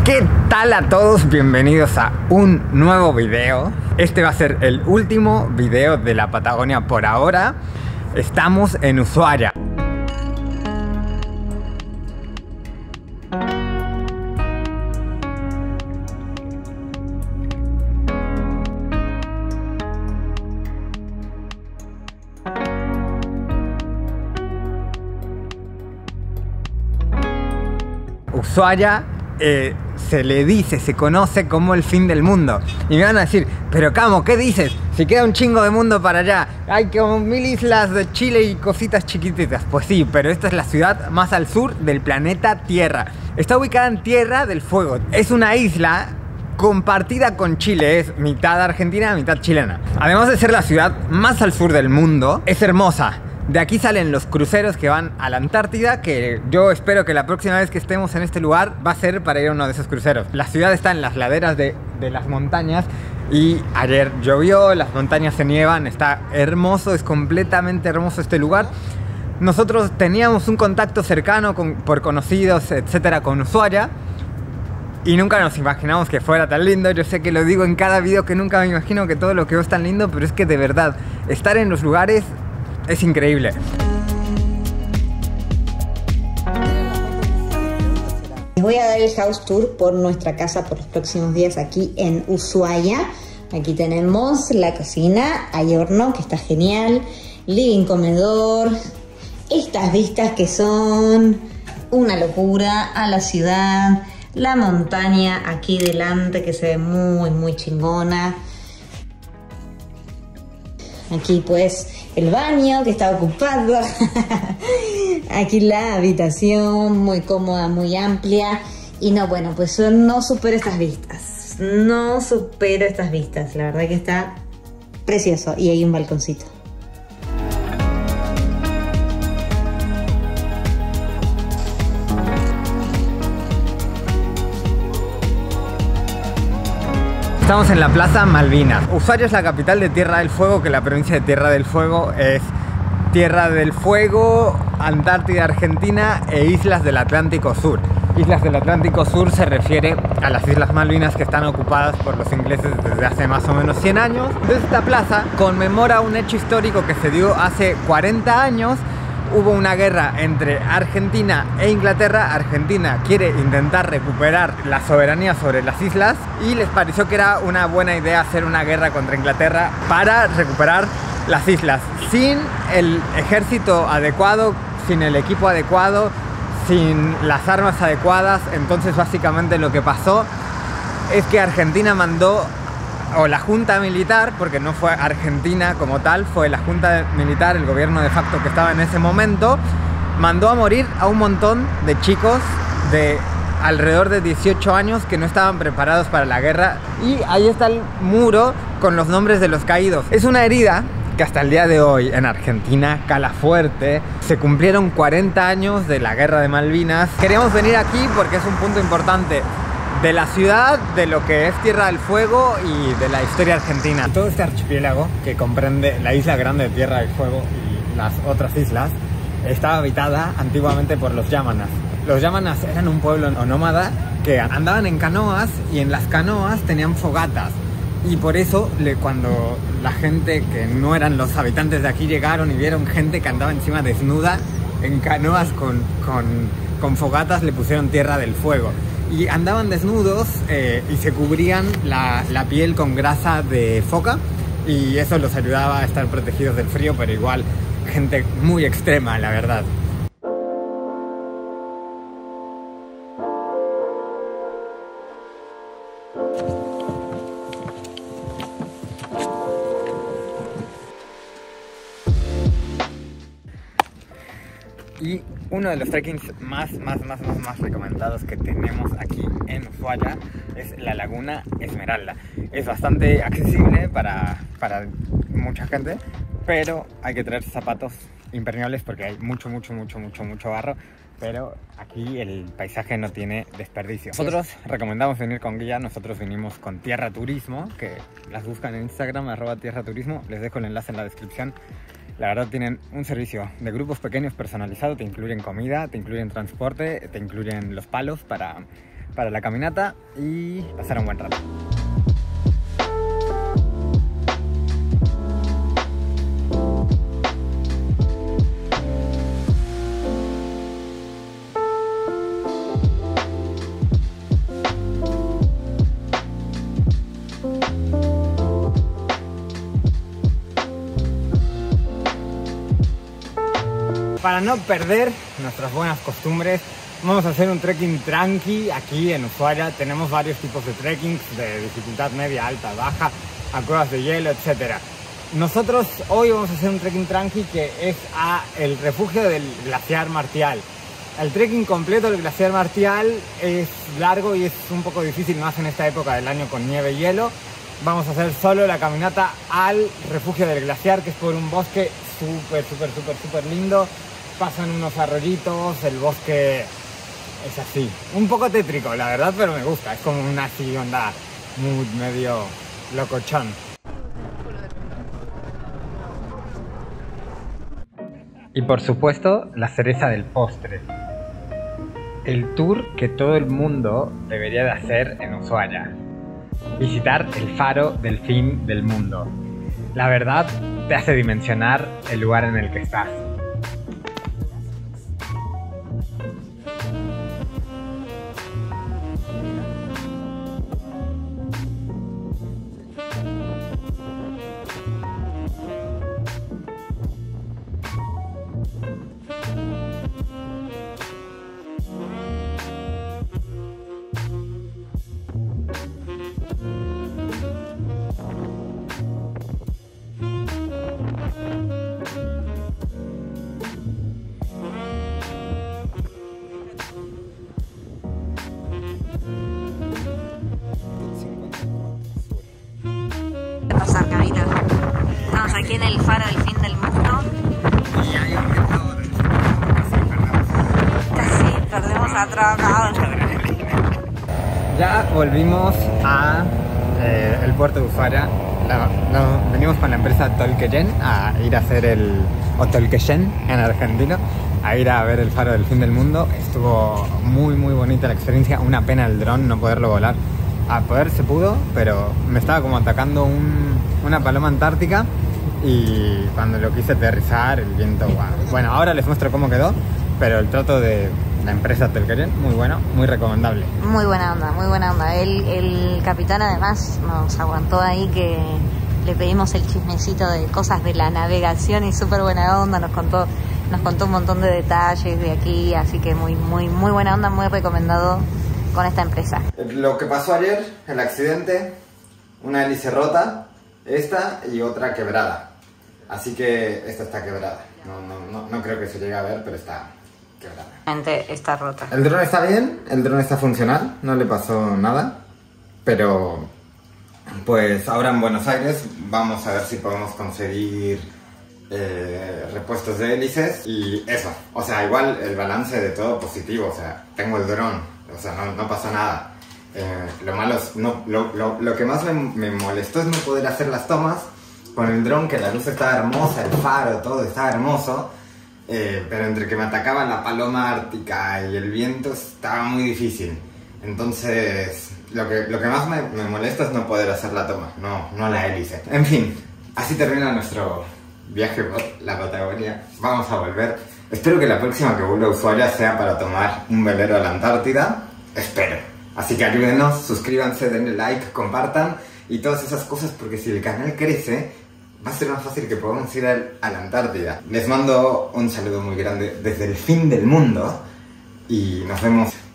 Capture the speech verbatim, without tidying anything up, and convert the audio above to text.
¿Qué tal a todos? Bienvenidos a un nuevo video. Este va a ser el último video de la Patagonia por ahora. Estamos en Ushuaia. Ushuaia eh, se le dice, se conoce como el fin del mundo. Y me van a decir, pero Camo, ¿qué dices? Si queda un chingo de mundo para allá. Hay como mil islas de Chile y cositas chiquititas. Pues sí, pero esta es la ciudad más al sur del planeta Tierra. Está ubicada en Tierra del Fuego. Es una isla compartida con Chile, es mitad argentina, mitad chilena. Además de ser la ciudad más al sur del mundo, es hermosa. De aquí salen los cruceros que van a la Antártida, que yo espero que la próxima vez que estemos en este lugar va a ser para ir a uno de esos cruceros. La ciudad está en las laderas de, de las montañas y ayer llovió, las montañas se nievan, está hermoso, es completamente hermoso este lugar. Nosotros teníamos un contacto cercano con, por conocidos, etcétera, con Ushuaia y nunca nos imaginamos que fuera tan lindo. Yo sé que lo digo en cada video, que nunca me imagino que todo lo que veo es tan lindo, pero es que de verdad, estar en los lugares es increíble. Les voy a dar el house tour por nuestra casa por los próximos días aquí en Ushuaia. Aquí tenemos la cocina, hay horno que está genial, living, comedor, estas vistas que son una locura a la ciudad, la montaña aquí delante que se ve muy muy chingona. Aquí pues el baño que está ocupado. Aquí la habitación muy cómoda, muy amplia. Y no, bueno, pues yo no supero estas vistas. No supero estas vistas. La verdad que está precioso. Y hay un balconcito. Estamos en la Plaza Malvinas. Ushuaia es la capital de Tierra del Fuego, que la provincia de Tierra del Fuego es Tierra del Fuego, Antártida, Argentina e Islas del Atlántico Sur. Islas del Atlántico Sur se refiere a las Islas Malvinas que están ocupadas por los ingleses desde hace más o menos cien años. Entonces esta plaza conmemora un hecho histórico que se dio hace cuarenta años. Hubo una guerra entre Argentina e Inglaterra. Argentina quiere intentar recuperar la soberanía sobre las islas y les pareció que era una buena idea hacer una guerra contra Inglaterra para recuperar las islas. Sin el ejército adecuado, sin el equipo adecuado, sin las armas adecuadas. Entonces básicamente lo que pasó es que Argentina mandó, o la junta militar, porque no fue Argentina como tal, fue la junta militar, el gobierno de facto que estaba en ese momento, mandó a morir a un montón de chicos de alrededor de dieciocho años que no estaban preparados para la guerra. Y ahí está el muro con los nombres de los caídos. Es una herida que hasta el día de hoy en Argentina cala fuerte. Se cumplieron cuarenta años de la guerra de Malvinas. Queríamos venir aquí porque es un punto importante de la ciudad, de lo que es Tierra del Fuego y de la historia argentina. Todo este archipiélago, que comprende la isla grande de Tierra del Fuego y las otras islas, estaba habitada antiguamente por los yámanas. Los yámanas eran un pueblo nómada que andaban en canoas, y en las canoas tenían fogatas. Y por eso, cuando la gente que no eran los habitantes de aquí llegaron y vieron gente que andaba encima desnuda en canoas con, con, con fogatas, le pusieron Tierra del Fuego. Y andaban desnudos eh, y se cubrían la, la piel con grasa de foca, y eso los ayudaba a estar protegidos del frío, pero igual gente muy extrema, la verdad. Y uno de los trekkings más, más, más, más, más recomendados que tenemos aquí en Ushuaia es la Laguna Esmeralda. Es bastante accesible para, para mucha gente, pero hay que traer zapatos impermeables porque hay mucho, mucho, mucho, mucho, mucho barro. Pero aquí el paisaje no tiene desperdicio. Nosotros recomendamos venir con guía. Nosotros vinimos con Tierra Turismo, que las buscan en Instagram, arroba Tierra Turismo. Les dejo el enlace en la descripción. La verdad tienen un servicio de grupos pequeños personalizado, te incluyen comida, te incluyen transporte, te incluyen los palos para, para la caminata y pasar un buen rato. Para no perder nuestras buenas costumbres, vamos a hacer un trekking tranqui aquí en Ushuaia. Tenemos varios tipos de trekking, de dificultad media, alta, baja, a cuevas de hielo, etcétera. Nosotros hoy vamos a hacer un trekking tranqui que es a el refugio del glaciar Martial. El trekking completo del glaciar Martial es largo y es un poco difícil, más en esta época del año con nieve y hielo. Vamos a hacer solo la caminata al refugio del glaciar, que es por un bosque súper, súper, súper, súper lindo. Pasan unos arroyitos, el bosque es así, un poco tétrico la verdad, pero me gusta, es como una así onda mood medio locochón. Y por supuesto, la cereza del postre, el tour que todo el mundo debería de hacer en Ushuaia: visitar el faro del fin del mundo. La verdad te hace dimensionar el lugar en el que estás. Pasar, Camilo. Estamos aquí en el faro del fin del mundo. Y hay un momento Casi perdemos a Trabajador. Ya volvimos a eh, el puerto de Ushuaia. La, no, venimos con la empresa Tolqueyen a ir a hacer el o Tolqueyen en argentino, a ir a ver el faro del fin del mundo. Estuvo muy muy bonita la experiencia. Una pena el dron no poderlo volar. A poder se pudo, pero me estaba como atacando un, una paloma antártica y cuando lo quise aterrizar el viento, wow. Bueno, ahora les muestro cómo quedó, pero el trato de la empresa Tolqueyen, muy bueno, muy recomendable. Muy buena onda, muy buena onda. El, el capitán además nos aguantó ahí que le pedimos el chismecito de cosas de la navegación y súper buena onda, nos contó, nos contó un montón de detalles de aquí, así que muy, muy, muy buena onda, muy recomendado con esta empresa. Lo que pasó ayer, el accidente, una hélice rota, esta y otra quebrada. Así que esta está quebrada. No, no, no, no creo que se llegue a ver, pero está quebrada. Está rota. El dron está bien, el dron está funcional, no le pasó nada. Pero pues ahora en Buenos Aires vamos a ver si podemos conseguir eh, repuestos de hélices y eso. O sea, igual el balance de todo positivo, o sea, tengo el dron. O sea, no, no pasa nada. Eh, lo malo es, no, lo, lo, lo que más me, me molestó es no poder hacer las tomas con el dron, que la luz estaba hermosa, el faro, todo estaba hermoso. Eh, pero entre que me atacaba la paloma ártica y el viento estaba muy difícil. Entonces, lo que, lo que más me, me molesta es no poder hacer la toma, no, no la hélice. En fin, así termina nuestro viaje por la Patagonia. Vamos a volver. Espero que la próxima que vuelva a Ushuaia sea para tomar un velero a la Antártida. Espero. Así que ayúdenos, suscríbanse, denle like, compartan y todas esas cosas, porque si el canal crece, va a ser más fácil que podamos ir a la Antártida. Les mando un saludo muy grande desde el fin del mundo y nos vemos